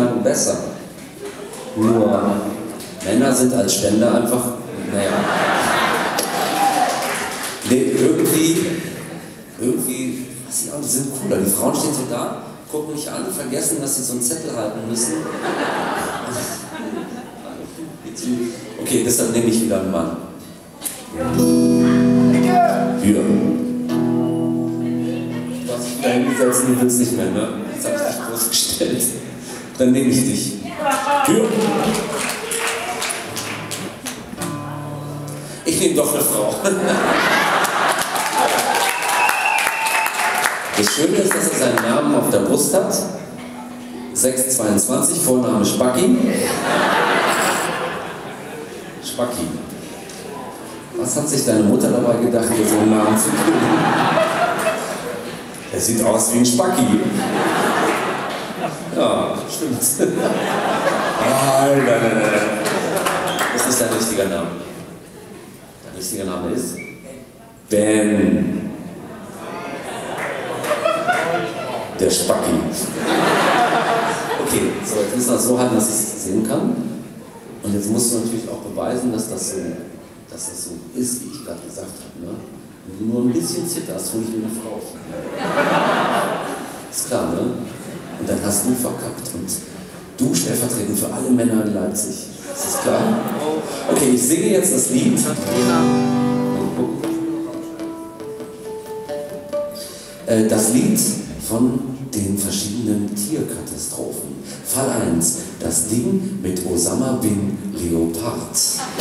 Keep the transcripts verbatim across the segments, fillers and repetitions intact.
Meinung besser. Nur Männer sind als Ständer einfach, naja. Nee, irgendwie, irgendwie, weiß ich auch, die sind cooler. Die Frauen stehen so da, gucken mich an, vergessen, dass sie so einen Zettel halten müssen. Okay, deshalb nehme ich wieder einen Mann. Hier. Du hast dich da hingesetzt und du willst nicht mehr, ne? Jetzt habe ich dich bloßgestellt. Dann nehme ich dich. Hier. Ich nehme doch eine Frau. Das Schöne ist, dass er seinen Namen auf der Brust hat. sechs zweiundzwanzig, Vorname Spacki. Spacki. Was hat sich deine Mutter dabei gedacht, dir so einen Namen zu geben? Er sieht aus wie ein Spacki. Ja, stimmt. Nein, nein, nein, nein. Das ist dein richtiger Name. Dein richtiger Name ist? Ben. Der Spacki. Okay, so, jetzt müssen wir das so halten, dass ich es sehen kann. Und jetzt musst du natürlich auch beweisen, dass das so, dass das so ist, wie ich gerade gesagt habe. Ne? Wenn du nur ein bisschen zitterst, hole ich mir eine Frau. Ist klar, ne? Und dann hast du verkackt und du stellvertretend für alle Männer in Leipzig. Ist das klar? Okay, ich singe jetzt das Lied. Äh, das Lied von den verschiedenen Tierkatastrophen. Fall eins, das Ding mit Osama bin Leopard.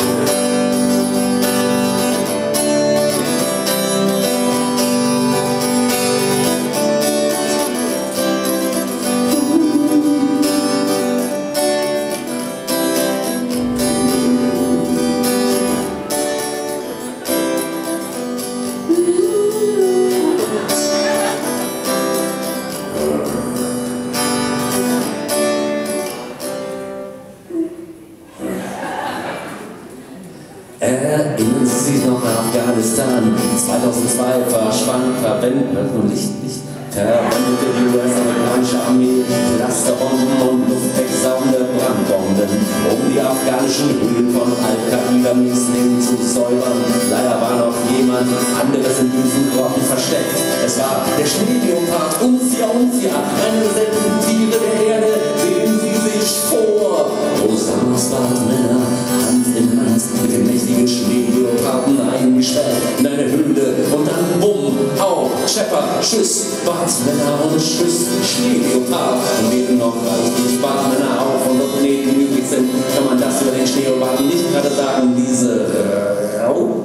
Erinnern Sie sich noch an Afghanistan? zweitausendzwei verschwand, verwendet und nicht, nicht verwendete die U S-amerikanische Armee Clusterbomben und luftwegsaugende Brandbomben, um die afghanischen Höhlen von Al-Qaida-Muslimen zu säubern. Leider war noch jemand anderes in diesen Grotten versteckt. Es war der Schneeleopard, Unzia Unzia, eine der seltenen Tiere der Erde. Sehen Sie sich vor! Osamas Bartmänner, Hand in Hand mit dem mächtigen Schneeleoparden eingesperrt in eine Höhle und dann bumm, au, Schepper, Schuss, Bartmänner und Schuss, Schneeleopard. Und während noch reichlich Bartmänner auf unserem Planeten übrig sind, kann man das über den Schneeleoparden nicht gerade sagen. Diese äh, oh,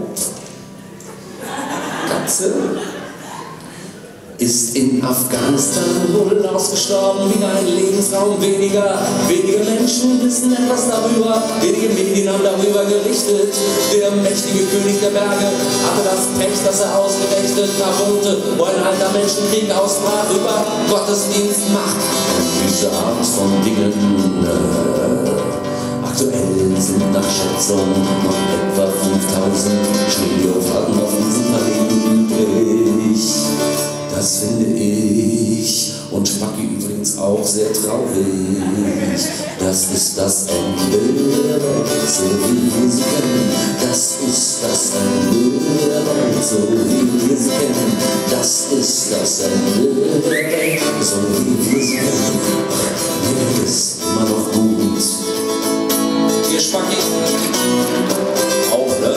Katze ist in Afghanistan wohl ausgestorben, wieder ein Lebensraum weniger. Wenige Menschen wissen etwas darüber, wenige Medien haben darüber gerichtet. Der mächtige König der Berge hatte das Pech, dass er ausgerechnet da wohnte, wo ein alter Menschenkrieg ausbrach über Gottesdienstmacht. Und diese Art von Dingen, äh, aktuell sind nach Schätzung noch etwa fünftausend Schneeleoparden auf diesem Planeten übrig. Das finde ich und Spacki übrigens auch sehr traurig. Das ist das Ende der Welt, so wie wir sie kennen. Das ist das Ende der Welt, so wie wir sie kennen. Das ist das Ende der Welt, so wie wir sie kennen. Mir ist immer noch gut. Ihr Spacki auch, ne?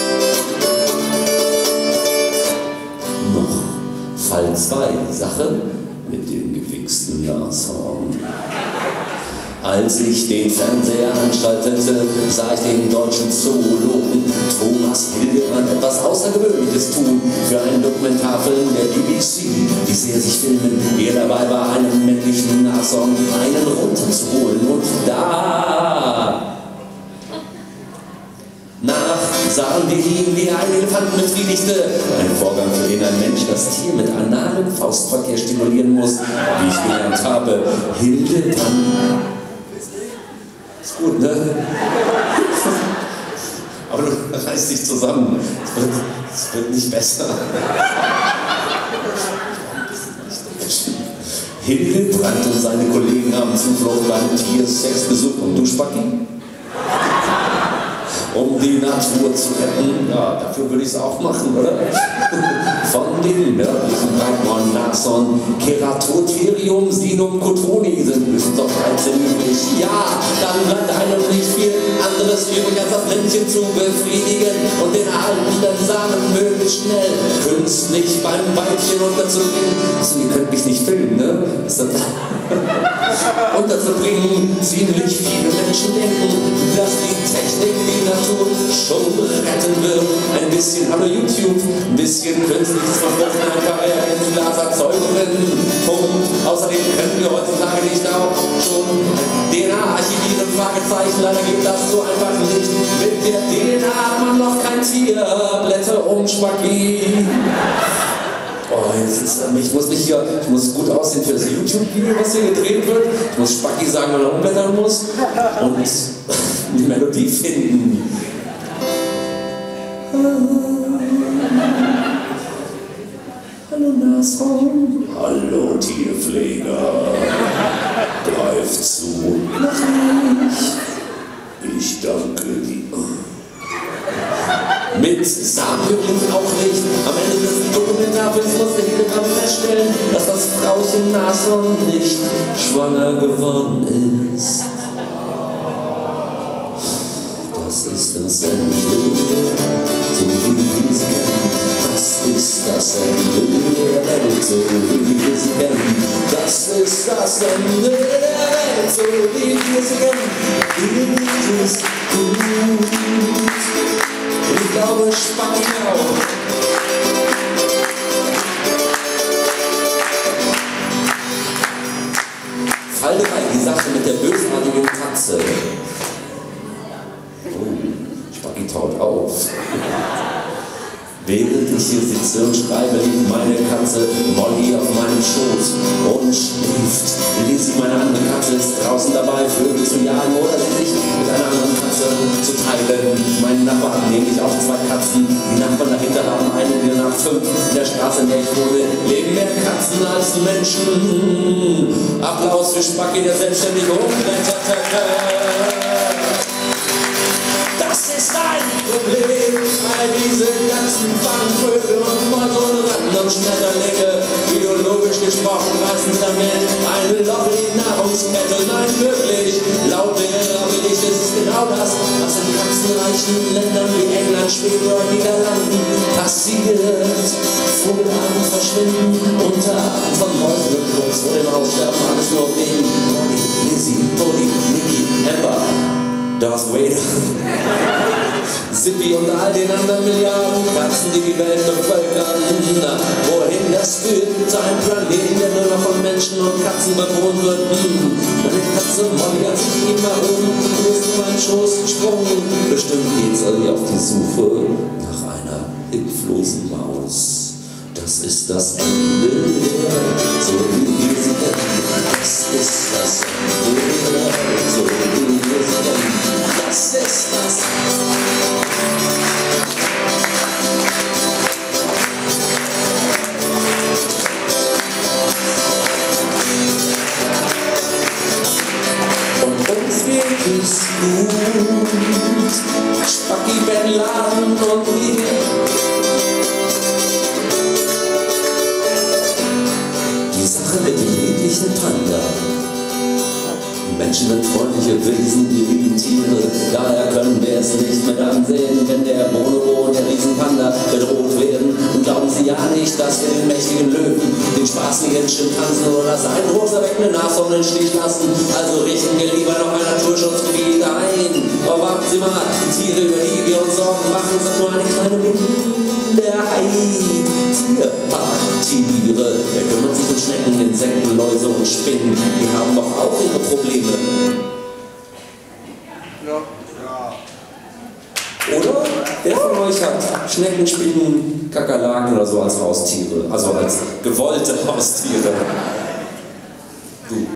Fall zwei, die Sache mit dem gewichsten Nashorn. Als ich den Fernseher anschaltete, sah ich den deutschen Zoologen Thomas Hildebrand etwas Außergewöhnliches tun. Für einen Dokumentarfilm der B B C ließ er sich filmen, wie er dabei war, einem männlichen Nashorn einen runterzuholen. Und da sahen wir ihn, wie er einen Elefanten befriedigte. Ein Vorgang, für den ein Mensch das Tier mit analem Faustverkehr stimulieren muss, wie ich gelernt habe. Hildebrand. Ist gut, ne? Aber du reißt dich zusammen. Es wird, es wird nicht besser. Hildebrand und seine Kollegen haben Zuflucht beim Tiersexbesuch. Und du, Spacki? Um die Natur zu retten, ja, dafür würde ich es auch machen, oder? Von dem nördlichen Breitmoornashorn Keratotherium sinum cotoni sind bestimmt doch dreizehn übrig. Ja, dann bleibt einem nicht viel anderes übrig, als das Männchen zu befriedigen und den erhaltenen Samen möglichst schnell künstlich beim Weibchen unterzubringen. Also, ihr könnt mich nicht filmen, ne? Unterzubringen. Ziemlich viele Menschen denken, dass die Technik die Natur schon retten wird. Ein bisschen Hallo YouTube, ein bisschen künstliches Verfluchten, ein paar Glaserzeugungen. Punkt. Außerdem können wir heutzutage nicht auch schon D N A archivieren, Fragezeichen. Leider geht das so einfach nicht. Mit der D N A hat man noch kein Tier. Blätter um Spacki. Oh, jetzt ist, ich muss mich hier, ich muss gut aussehen für das YouTube-Video, was hier gedreht wird. Ich muss Spacki sagen, wann er umblättern muss. Und die Melodie finden. Hallo Nashorn. Hallo Tierpfleger. Greif zu. Mach ich. Ich danke dir. Mit Samen übrigens auch nicht. Am Ende des Dokumentarfilms musste Hildebrand feststellen, dass das Frauchen Nashorn nicht schwanger geworden ist. Das ist das Ende, so wie wir sie kennen. Das ist das Ende der Welt, so wie wir sie kennen. Das ist das Ende der Welt, so wie wir sie kennen. Geht es gut? Ich glaube, Spacki auch. Fall drei, die Sache mit der bösartigen Katze. Oh, Spacki taut auf. Während ich hier sitze und schreibe, liegt meine Katze Molly auf meinem Schoß und schläft. Lizzie, meine andere Katze, ist draußen dabei, Vögel zu jagen oder sich mit einer anderen Katze zu teilen. Meine Nachbarn haben nämlich auch zwei Katzen. Die Nachbarn dahinter haben eine, die nach fünf. In der Straße, in der ich wohne, leben mehr Katzen als Menschen. Applaus für Spacki, der selbstständig umblätterte. Das ist ein Problem, all diese ganzen Fangvögel und Mäuse und Ratten und Schmetterlinge. Biologisch gesprochen reißen sie damit ein Loch in die Nahrungskette. Nein, wirklich, laut ihrer Berichte ist es genau das, was in katzenreichen Ländern wie England, Schweden oder Niederlanden passiert. Vogelarten verschwinden unter Arten von Mäusen und Klubs vor dem Aussterben. Alles nur wegen Molly, Lizzie, Polly, Nikki, Amber, Darth Vader, Zippy und all den anderen Milliarden Katzen, die die Welt bevölkern. Wohin das führt, zu einem Planeten, der nur noch von Menschen und Katzen bewohnt wird. Meine Katze Molly hat sich immer um und ist in meinen Schoß gesprungen. Bestimmt geht's also auf die Suche nach einer hilflosen Maus. Das ist das Ende der Welt, so wie wir sie kennen. Das ist das Ende der Welt, so wie wir sie kennen. Das ist das. Und uns geht es gut. Spacki, Ben Laden und wir. Die Sache mit dem niedlichen Panda. Menschen sind freundliche Wesen, die lieben Tiere. Daher können wir es nicht mit ansehen, wenn der Bonobo und der Riesenpanda bedroht werden. Und glauben Sie ja nicht, dass wir den mächtigen Löwen, den spaßigen Schimpansen oder das eindruckserweckende Nashorn im Stich lassen. Also richten wir lieber noch ein Naturschutzgebiet ein. Aber warten Sie mal, die Tiere, über die wir uns Sorgen machen, sind nur eine kleine Minderheit. Tierparktiere, der kümmert sich um Schnecken, Insekten, Läuse und Spinnen. Die haben doch auch ihre Probleme. Ja. Oder? Wer von euch hat Schnecken, Spinnen, Kakerlaken oder so als Haustiere? Also als gewollte Haustiere? Du.